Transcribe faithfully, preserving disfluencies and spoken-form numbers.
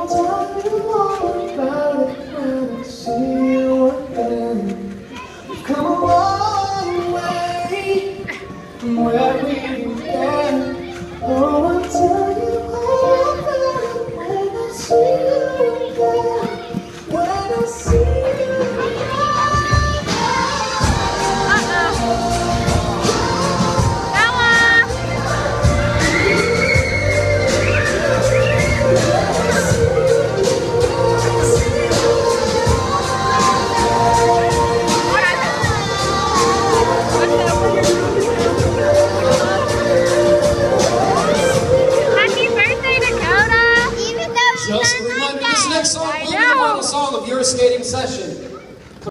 tell you all about it when I see you again. We've come a long way from where we began. Oh, I'll tell you all about it when I see you again. When I see you again. Just a reminder, this next song will be the final song of your skating session.